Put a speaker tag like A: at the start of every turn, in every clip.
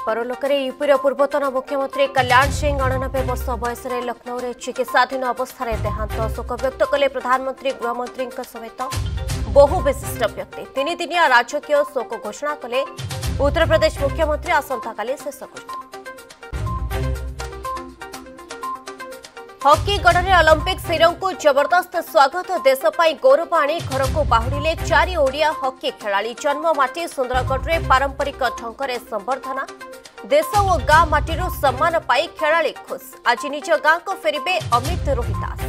A: परलोकरे यूपीर पूर्वतन मुख्यमंत्री कल्याण सिंह 89 वर्ष बयस लखनऊ में चिकित्साधीन अवस्था देहांत शोक व्यक्त कले प्रधानमंत्री गृहमंत्री समेत बहु विशिष्ट व्यक्ति। तीन दिनिया राजकीय शोक घोषणा कले उत्तर प्रदेश मुख्यमंत्री आसंताकाली शेषकृत्य। हॉकी गढ़ ओलंपिक्स हिरो को जबरदस्त स्वागत देशपाई गौरव आनी घर को बाहुड़िले 4 ओडिया हॉकी खेलाड़ी। जन्ममाटी सुंदरगढ़ में पारंपरिक ढंग संबर्धना देश और गाँ माटी सम्मान पाई खेलाड़ी खुश। आज निज गाँ को फेरिबे अमित रोहिदास।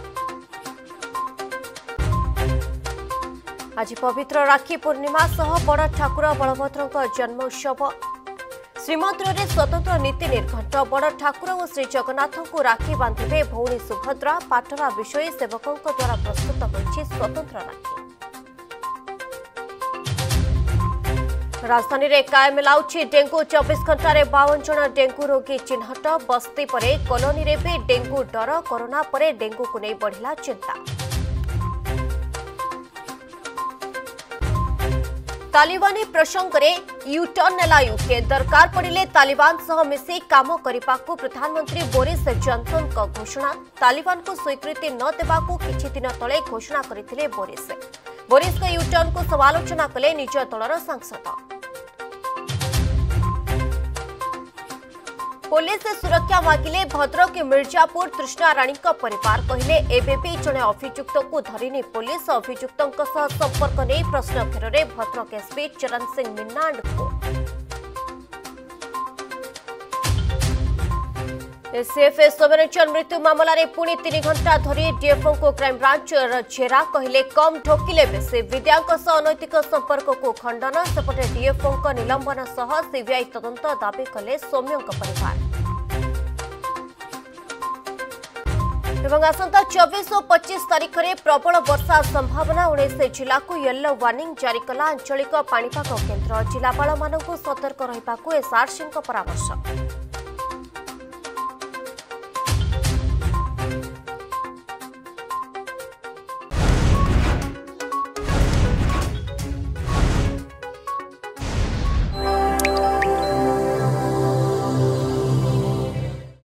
A: आज पवित्र राखी पूर्णिमा सह बड़ ठाकुर बलभद्र जन्मोत्सव। श्रीमंदिर में स्वतंत्र नीति निर्घंट। बड़ ठाकुर और श्री जगन्नाथ को राखी बांधे भौणी सुभद्रा। पाटरा विषयी सेवकों द्वारा प्रस्तुत होइछि स्वतंत्र राखी। राजधानी में कायम लाउछि डेंगू। 24 घंटे 52 जन डेंगू रोगी चिन्हट। बस्ती परे कॉलोनी रे भी डेंगू डर। कोरोना परे डेंगू को नहीं बढ़िला चिंता। तालिबानी प्रसंग में यूटर्न नेला यूके। दरकार पड़िले तालिबान सह मिसी काम करने प्रधानमंत्री बोरिस जॉनसन का घोषणा। तालिबान को स्वीकृति न देवाकू किछि दिन तले घोषणा करथिले बोरिस। बोरिस का यूटर्न को समालोचना कले निज दलर सांसद। पुलिस सुरक्षा मागिले भद्रक मिर्जापुर तृष्णा राणी परिवार कहले एबेबी जड़े अभियुक्त को धरिनी पुलिस। अभियुक्तों संपर्क नहीं प्रश्न घेर भद्रक एसपी चरण सिंह मीना सीएफए सोमेनचंद मृत्यु मामलें पुणी 3 घंटा धरी डीएफओ को क्राइमब्रांच जेरा कहले कम ढोकिले बेसी। विद्यांक अनैतिक संपर्क को खंडन। सेपटे डीएफओ निलंबन सह सीबीआई तदंत दाबी कले सौम्यों परिवार। आसंता 24 और 25 तारीख में प्रबल वर्षा संभावना। 19 जिला को येलो वार्निंग जारी कला आंचलिक पाणीपाग केन्द्र। जिलापाल मानक सतर्क रहिबाकू एसआरसी परामर्श।